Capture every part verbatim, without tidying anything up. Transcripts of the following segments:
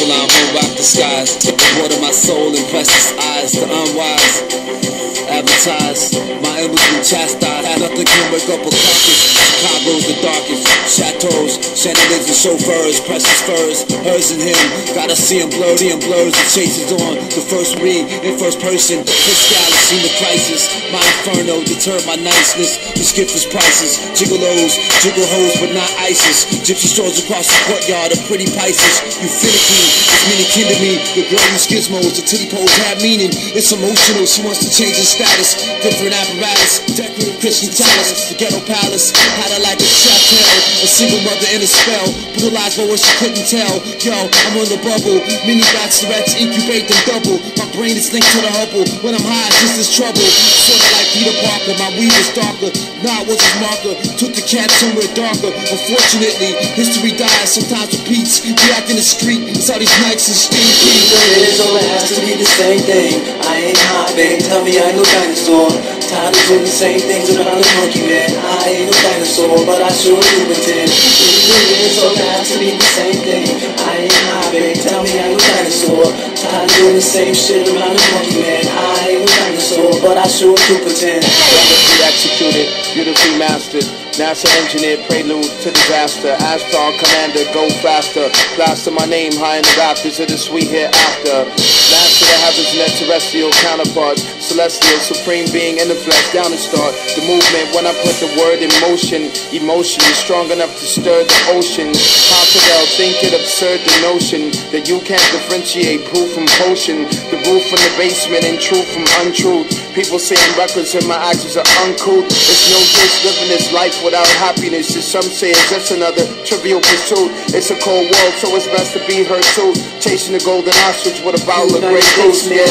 line won't rock the skies. Water my soul and precious eyes. The unwise advertise. My embers been chastised. Nothing can wake up a carcass. Chicago's the darkest. Chateaus, chandeliers and chauffeurs. Precious furs, hers and him. Gotta see him blurry and blurs. The chase is on. The first read in first person. This galaxy, the crisis. My inferno deterred my niceness. The skip is prices. Gigolos, jiggle hoes but not ISIS. Gypsy strolls across the courtyard of pretty Pisces. You finicky, it's mini kin to me. The girl use gizmos, the titty pose have meaning. It's emotional, she wants to change her status. Different apparatus, decorative Christian chalice. The ghetto palace, had her like a chateau. A single mother in a spell, brutalized for what she couldn't tell. Yo, I'm on the bubble. Mini bats, rats, incubate them double. My brain is linked to the Hubble. When I'm high, it's just as trouble. Sorta like Peter Parker, my weed was darker. Nah, was his marker. Took the cat somewhere darker. Unfortunately, history dies, sometimes repeats. We act in the street, it's all these nights and steam beats. It is all it has to be the same thing. I ain't high, babe, tell me I ain't no dinosaur. Tired of doing the same things around the monkey, man. I ain't no dinosaur, but I sure do pretend. It is all it has to be the same thing. I ain't high, babe, tell me I ain't no dinosaur. Tired of doing the same shit around the monkey, man. I ain't no dinosaur, but I sure do pretend. Wonderfully executed, beautifully mastered. NASA engineered prelude to disaster. Astar commander, go faster. Plaster my name high in the rafters of the sweet hereafter. Master the heavens and their terrestrial counterparts. Celestial, supreme being in the flesh, down to start the movement when I put the word in motion. Emotion is strong enough to stir the ocean. How could I think it absurd the notion that you can't differentiate proof from potion? The roof from the basement and truth from untruth. People saying records and my actions are uncouth. It's no use living this life without happiness. As some say it's just another trivial pursuit. It's a cold world, so it's best to be her too. Chasing the golden ostrich with a bottle of Grey Goose, yeah.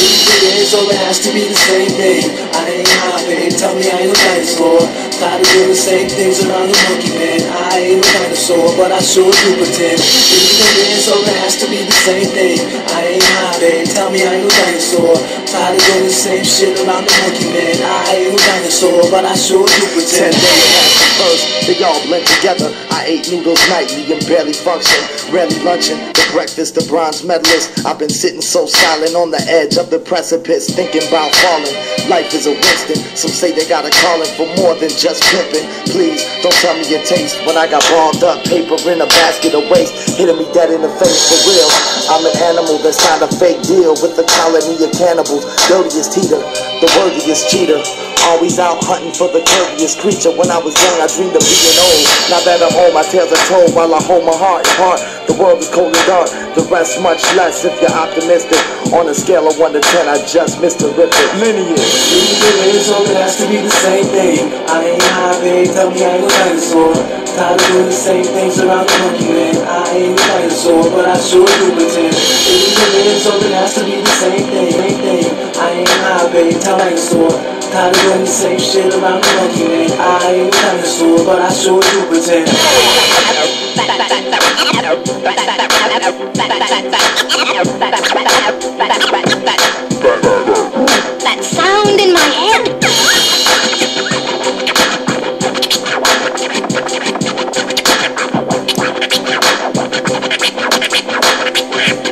It is all it has to be the same thing. I ain't high, babe, tell me I ain't no dinosaur. Tired of doing the same things around the monkey, man. I ain't no dinosaur, but I sure do pretend. It is all it has to be the same thing. I ain't high, babe, tell me I ain't no dinosaur. Tired of doing the same shit around the monkey, man. I ain't no dinosaur, but I sure do pretend. Ten days after first, they all blend together. I ate noodles nightly and barely function. Rarely lunching, the breakfast, the bronze medalist. I've been sitting so silent on the edge of the precipice, thinking about falling. Life is a Winston. Some say they got a calling for more than just pimping. Please, don't tell me your taste when I got balled up, paper in a basket of waste, hitting me dead in the face for real. I'm an animal that signed a fake deal with the colony of cannibals. Dirtiest heater, the worthiest cheater. Always out hunting for the curviest creature. When I was young, I dreamed of being old. Now that I'm home, my tales are told while I hold my heart in heart. The world is cold and dark, the rest much less if you're optimistic. On a scale of one to ten, I just missed a terrific lineage. It is all it has to be the same thing. I ain't high, babe, tell me I ain't no dinosaur. Tired of doing the same things around the monkey, man. I ain't no dinosaur, but I sure do pretend. It is all it has to be the same thing. Same thing. I ain't high, babe, tell me I ain't no dinosaur. Tired of doing the same shit around the monkey, man. I ain't no dinosaur, but I sure do pretend. That sound in my head.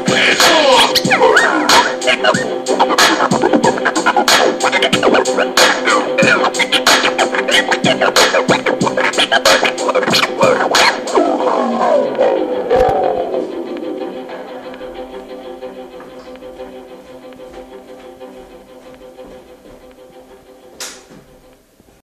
Oh!